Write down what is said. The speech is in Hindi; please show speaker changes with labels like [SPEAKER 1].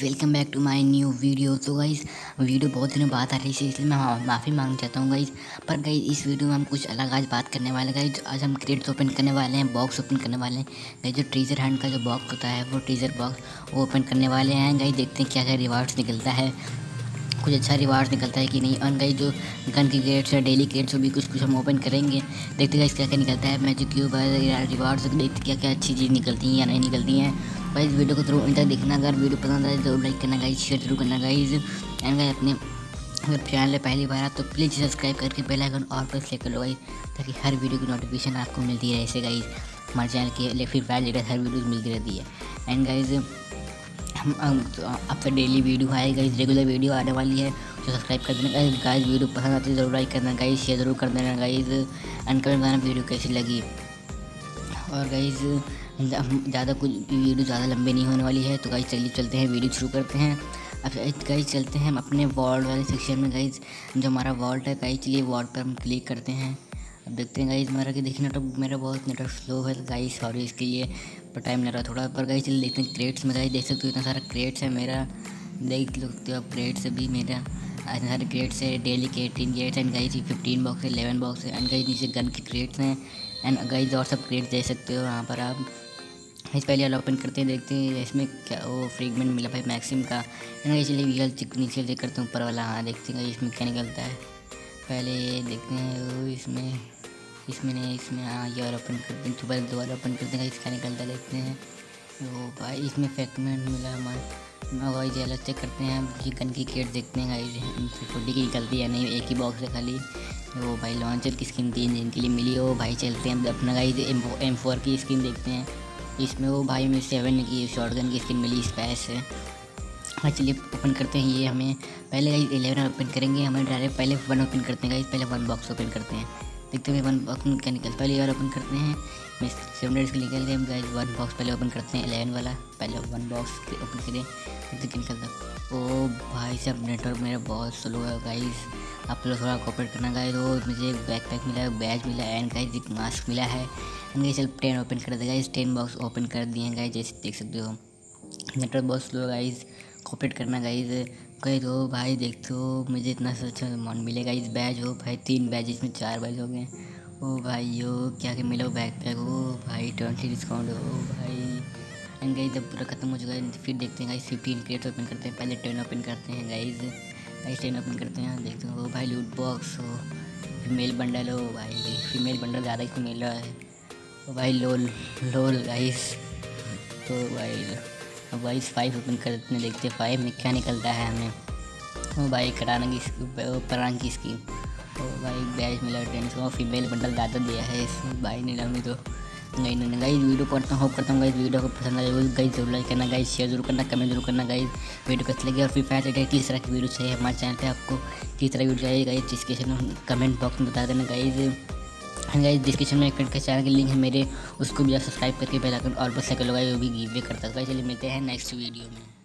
[SPEAKER 1] Welcome back to my new video. तो गाइस वीडियो बहुत दिनों बाद आ रही है, इसलिए मैं माफ़ी मांगना चाहता हूँ गाइस। पर गाइस इस वीडियो में हम कुछ अलग आज बात करने वाले हैं गाइस। आज हम क्रेट्स ओपन करने वाले हैं, बॉक्स ओपन करने वाले हैं गाइस। जो ट्रेजर हंट का जो बॉक्स होता है वो ट्रेजर बॉक्स वो ओपन करने वाले हैं गाइस। देखते हैं क्या क्या रिवार्ड्स निकलता है, कुछ अच्छा रिवार्ड्स निकलता है कि नहीं। और गाइस जो गन की क्रेट्स है, डेली क्रेट्स भी कुछ हम ओपन करेंगे। देखते हैं क्या क्या निकलता है, मैजिक क्यूब रिवार्ड्स, देखते क्या क्या अच्छी चीज़ निकलती हैं या नहीं निकलती हैं। गाइस वीडियो को जरूर अंत तक देखना। अगर वीडियो पसंद आए जरूर लाइक करना गाइस, शेयर जरूर करना गाइस। एंड गाइस अपने अगर चैनल है पहली बार तो प्लीज़ सब्सक्राइब करके बेल आइकन और प्रेस कर लो गाइस, ताकि हर वीडियो की नोटिफिकेशन आपको मिलती रहे। ऐसे गाइस हमारे चैनल के फ्री फायर लेटेस्ट हर वीडियो मिलती रहती है। एंड गाइस हम अब से डेली वीडियो आए गाइस, रेगुलर वीडियो आने वाली है, तो सब्सक्राइब कर देना गाइस। वीडियो पसंद आती है जरूर लाइक करना गाइस, शेयर जरूर कर देना गाइस। एंड कमेंट बताना वीडियो कैसी लगी। और गाइस ज़्यादा कुछ वीडियो ज़्यादा लंबी नहीं होने वाली है, तो गाइस चलिए चलते हैं, वीडियो शुरू करते हैं। अब गाइस चलते हैं हम अपने वॉल्ट वाले सेक्शन में गाइस। जो हमारा वॉल्ट है गाइस, चलिए वॉल्ट पर हम क्लिक करते हैं। अब देखते हैं गाइस हमारा कि देखिए नेटवर्क मेरा बहुत नेटवर्क स्लो है गाइस, सॉरी इसके लिए पर टाइम लग रहा है थोड़ा। पर गाइस चलिए देखते हैं क्रेट्स में गाइस, देख सकते हो इतना सारा क्रेट्स है मेरा, देख सकते हो आप क्रेट्स भी मेरा इतने सारे क्रेट्स है। डेली के 18 क्रेट्स एंड गाइस 15 बॉक्स है, 11 बॉक्स है। एंड गाइस नीचे गन के क्रेट्स हैं एंड गाइस और सब क्रेट्स देख सकते हो यहाँ पर आप। इस पहले वाला ओपन करते हैं, देखते हैं इसमें क्या वो फ्रेगमेंट मिला भाई मैक्सिम का। एंड चलिए नीचे चेक करते हैं ऊपर वाला, हाँ देखते हैं इसमें क्या निकलता है। पहले ये देखते हैं वो इसमें नहीं, इसमें हाँ ये वाला ओपन करते हैं, दोबारा ओपन करते हैं इसका निकलता है, देखते हैं वो भाई इसमें फ्रेगमेंट मिला हमारा। गाइस अलग चेक करते हैं हम ये गन की क्रेट, देखते हैं गाइस इनसे छोटी की निकलती है नहीं, एक ही बॉक्स है खाली। वो भाई लॉन्चर की स्किन 3 दिन के लिए मिली। वो भाई चलते हैं अपना गाइस M4 की स्किन देखते हैं। इसमें वो भाई में 7 की शॉटगन की स्किन मिली स्पैस से। हाँ चलिए ओपन करते हैं। ये हमें पहले गाइस 11 ओपन करेंगे, हमें डायरेक्ट पहले 1 ओपन करते हैं गाइस, पहले 1 बॉक्स ओपन करते हैं, देखते हैं 1 बॉक्स क्या निकलता है। पहले यार ओपन करते हैं, मैं 700 के निकल गए हम गाइस। 1 बॉक्स पहले ओपन करते हैं 11 वाला, पहले 1 बॉक्स ओपन करें, देखते क्या निकलता है। ओ भाई साहब नेटवर्क मेरा बहुत स्लो है गाइस, आप लोग थोड़ा कोऑपरेट करना गाइस। वो मुझे एक बैकपैक मिला, बैज मिला एंड गाइस एक मास्क मिला है। एंड गाइस चल 10 ओपन कर देगा गाइस, 10 बॉक्स ओपन कर दिए गाइस, जैसे देख सकते हो। नेटवर्क बहुत स्लो है गाइस, कोऑपरेट करना गाइस। कह दो भाई देखते हो मुझे इतना अच्छा अमाउंट मिलेगा। इस बैज हो भाई 3 बैज, इसमें 4 बैज हो गए। ओ भाई यो क्या क्या मिला बैकपैक, ओ भाई 20 डिस्काउंट हो भाई। एंड गाइस जब पूरा खत्म हो चुका है फिर देखते हैं गाइस 15 क्रेट्स ओपन करते हैं, पहले 10 ओपन करते हैं गाइस। 10 ओपन करते हैं, देखते हो भाई लूट बॉक्स हो, फीमेल बंडल हो भाई, फीमेल बंडल ज़्यादा इसमें मिल रहा है। ओ भाई लोल गाइस, तो भाई अब भाई 5 ओपन करते हैं, देखते हैं 5 में क्या निकलता है हमें। ओ भाई परांग की स्कीम, ओ भाई बैज मिला 10 और फीमेल बंडल ज़्यादा दिया है इसमें भाई ने हमें तो नहीं गाइस। वीडियो पढ़ता हूँ, होप करता हूँ गाइस वीडियो को पसंद आए गाइस, जरूर लाइक करना गाइस, शेयर जरूर करना, कमेंट जरूर करना गाइस। वीडियो कैसे लगी और फ्री फायर रिलेटेड किस तरह की वीडियो चाहिए हमारे चैनल पे, आपको किस तरह की वीडियो चाहिए गाइस डिस्क्रिप्शन कमेंट बॉक्स में बता देना गाइस। गाइस डिस्क्रिप्शन में एक चैनल के लिंक है मेरे, उसको भी आप सब्सक्राइब करके बेल आइकन और बस सेकंड लगाए वो भी गिव अवे करता है। चलिए मिलते हैं नेक्स्ट वीडियो में।